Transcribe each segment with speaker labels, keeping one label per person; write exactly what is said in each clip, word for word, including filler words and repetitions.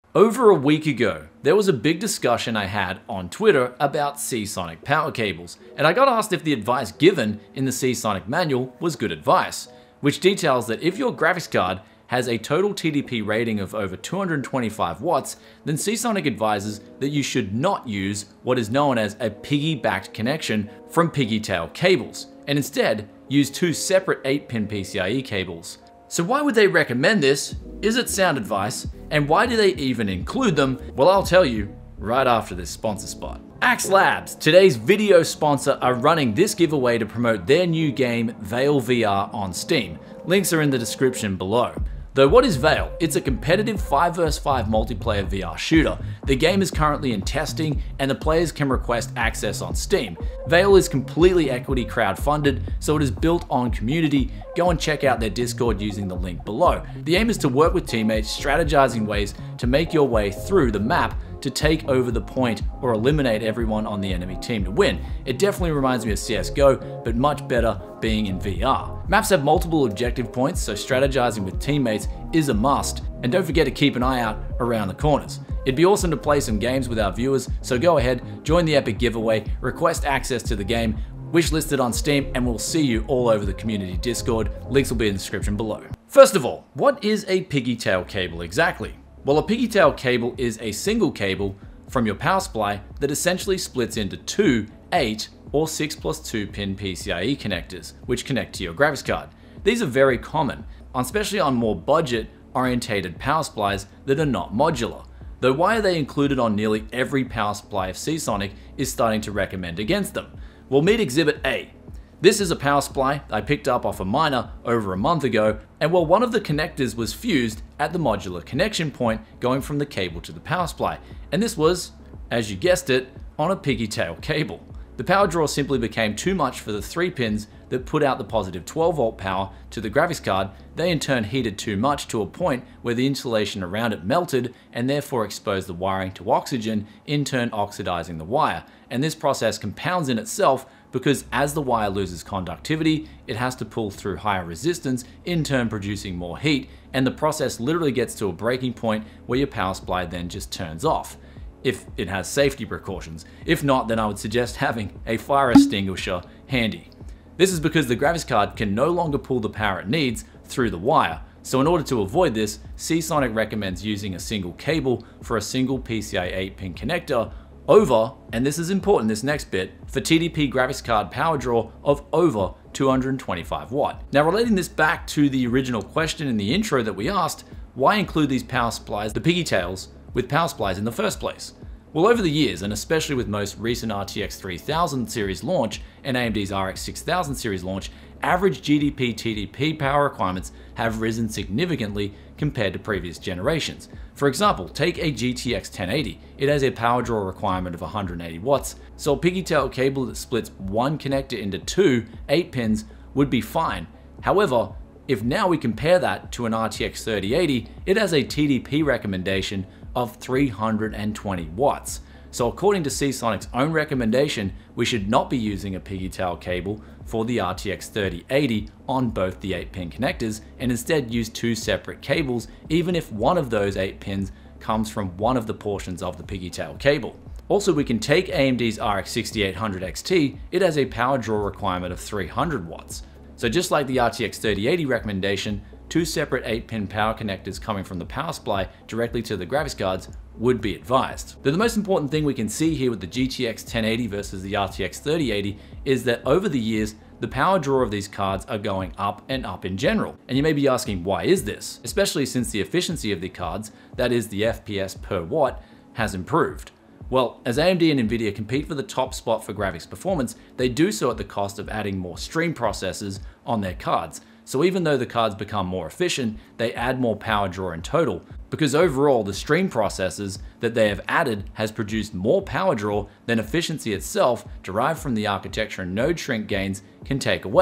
Speaker 1: Over a week ago, there was a big discussion I had on Twitter about Seasonic power cables, and I got asked if the advice given in the Seasonic manual was good advice, which details that if your graphics card has a total T D P rating of over two hundred twenty-five watts, then Seasonic advises that you should not use what is known as a piggy-backed connection from Pigtail cables, and instead use two separate eight pin P C I E cables. So why would they recommend this? Is it sound advice? And why do they even include them? Well, I'll tell you right after this sponsor spot. Axe Labs, today's video sponsor, are running this giveaway to promote their new game Veil V R on Steam. Links are in the description below. Though what is Veil? It's a competitive five versus five multiplayer V R shooter. The game is currently in testing and the players can request access on Steam. Veil is completely equity crowdfunded, so it is built on community. Go and check out their Discord using the link below. The aim is to work with teammates, strategizing ways to make your way through the map to take over the point or eliminate everyone on the enemy team to win. It definitely reminds me of C S G O, but much better being in V R. Maps have multiple objective points, so strategizing with teammates is a must, and don't forget to keep an eye out around the corners. It'd be awesome to play some games with our viewers, so go ahead, join the epic giveaway, request access to the game, wish listed on Steam, and we'll see you all over the community Discord. Links will be in the description below. First of all, what is a Pigtail cable exactly? Well, a Pigtail cable is a single cable from your power supply that essentially splits into two eight or six plus two pin P C I E connectors, which connect to your graphics card. These are very common, especially on more budget-orientated power supplies that are not modular. Though why are they included on nearly every power supply if Seasonic is starting to recommend against them? Well, meet Exhibit A. This is a power supply I picked up off a miner over a month ago, and while one of the connectors was fused at the modular connection point going from the cable to the power supply, and this was, as you guessed it, on a Pigtail cable. The power draw simply became too much for the three pins that put out the positive twelve volt power to the graphics card. They in turn heated too much to a point where the insulation around it melted and therefore exposed the wiring to oxygen, in turn oxidizing the wire. And this process compounds in itself because as the wire loses conductivity, it has to pull through higher resistance, in turn producing more heat, and the process literally gets to a breaking point where your power supply then just turns off, if it has safety precautions. If not, then I would suggest having a fire extinguisher handy. This is because the graphics card can no longer pull the power it needs through the wire. So in order to avoid this, Seasonic recommends using a single cable for a single P C I E eight pin connector over, and this is important, this next bit, for T D P graphics card power draw of over two hundred twenty-five watt. Now, relating this back to the original question in the intro that we asked, why include these power supplies, the Pigtails, with power supplies in the first place? Well, over the years, and especially with most recent R T X three thousand series launch and A M D's R X six thousand series launch, average G D P T D P power requirements have risen significantly compared to previous generations. For example, take a G T X ten eighty. It has a power draw requirement of one hundred eighty watts, so a Pigtail cable that splits one connector into two eight pins would be fine. However, if now we compare that to an R T X thirty eighty, it has a T D P recommendation of three hundred twenty watts. So according to Seasonic's own recommendation, we should not be using a Pigtail cable for the R T X thirty eighty on both the eight pin connectors, and instead use two separate cables, even if one of those eight pins comes from one of the portions of the Pigtail cable. Also, we can take A M D's R X sixty-eight hundred X T, it has a power draw requirement of three hundred watts. So just like the R T X thirty eighty recommendation, two separate eight pin power connectors coming from the power supply directly to the graphics cards would be advised. Though the most important thing we can see here with the G T X ten eighty versus the R T X thirty eighty is that over the years, the power draw of these cards are going up and up in general. And you may be asking, why is this? Especially since the efficiency of the cards, that is the F P S per watt, has improved. Well, as A M D and Nvidia compete for the top spot for graphics performance, they do so at the cost of adding more stream processors on their cards. So even though the cards become more efficient, they add more power draw in total, because overall the stream processors that they have added has produced more power draw than efficiency itself derived from the architecture and node shrink gains can take away.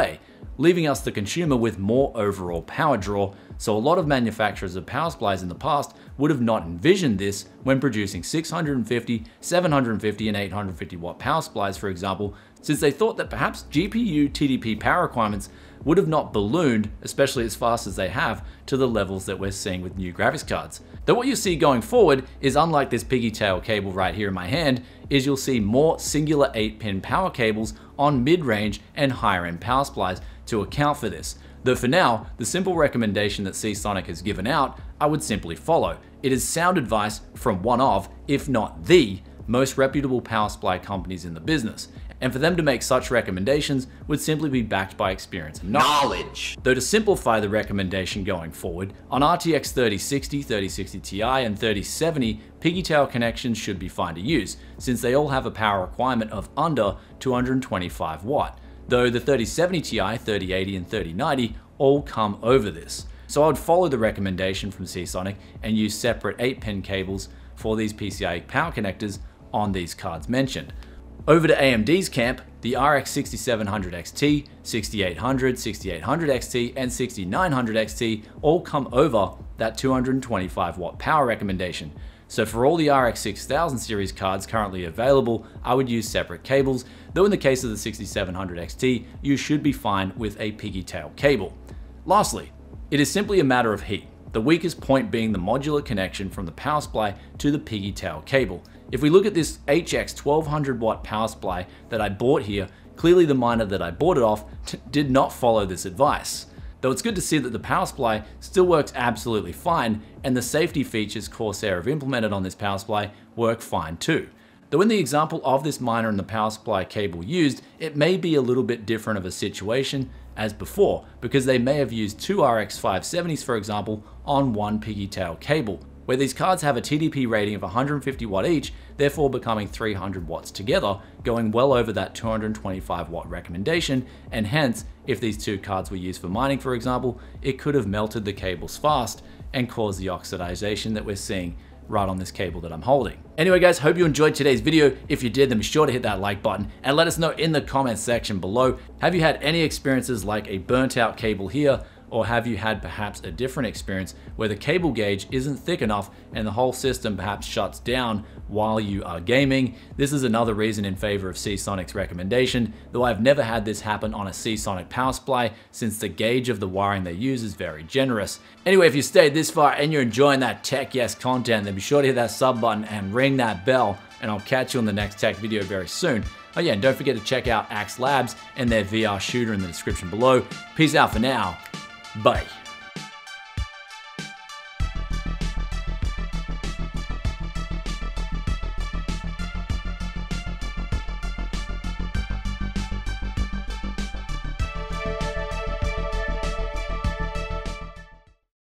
Speaker 1: leaving us the consumer with more overall power draw. So a lot of manufacturers of power supplies in the past would have not envisioned this when producing six hundred fifty, seven hundred fifty, and eight hundred fifty watt power supplies, for example, since they thought that perhaps G P U T D P power requirements would have not ballooned, especially as fast as they have, to the levels that we're seeing with new graphics cards. Though what you'll see going forward is, unlike this Pigtail cable right here in my hand, is you'll see more singular eight pin power cables on mid-range and higher end power supplies to account for this. Though for now, the simple recommendation that Seasonic has given out, I would simply follow. It is sound advice from one of, if not the, most reputable power supply companies in the business. And for them to make such recommendations would simply be backed by experience and knowledge. Though to simplify the recommendation going forward, on R T X thirty sixty, thirty sixty Ti, and thirty seventy, Pigtail connections should be fine to use, since they all have a power requirement of under two hundred twenty-five watt. Though the thirty seventy Ti, thirty eighty, and thirty ninety all come over this. So I would follow the recommendation from Seasonic and use separate eight pin cables for these P C I E power connectors on these cards mentioned. Over to A M D's camp, the R X sixty-seven hundred X T, sixty-eight hundred, sixty-eight hundred X T, and sixty-nine hundred X T all come over that two hundred twenty-five watt power recommendation. So for all the R X six thousand series cards currently available, I would use separate cables, though in the case of the sixty-seven hundred X T, you should be fine with a Pigtail cable. Lastly, it is simply a matter of heat, the weakest point being the modular connection from the power supply to the Pigtail cable. If we look at this H X twelve hundred watt power supply that I bought here, clearly the miner that I bought it off did not follow this advice. Though it's good to see that the power supply still works absolutely fine, and the safety features Corsair have implemented on this power supply work fine too. Though in the example of this miner and the power supply cable used, it may be a little bit different of a situation as before, because they may have used two R X five seventies, for example, on one Pigtail cable, where these cards have a T D P rating of one hundred fifty watt each, therefore becoming three hundred watts together, going well over that two hundred twenty-five watt recommendation, and hence, if these two cards were used for mining, for example, it could have melted the cables fast and caused the oxidization that we're seeing right on this cable that I'm holding. Anyway guys, hope you enjoyed today's video. If you did, then be sure to hit that like button and let us know in the comments section below. Have you had any experiences like a burnt out cable here? Or have you had perhaps a different experience where the cable gauge isn't thick enough and the whole system perhaps shuts down while you are gaming? This is another reason in favor of Seasonic's recommendation, though I've never had this happen on a Seasonic power supply since the gauge of the wiring they use is very generous. Anyway, if you stayed this far and you're enjoying that Tech Yes content, then be sure to hit that sub button and ring that bell, and I'll catch you on the next tech video very soon. Oh yeah, and don't forget to check out Axe Labs and their V R shooter in the description below. Peace out for now. Bye.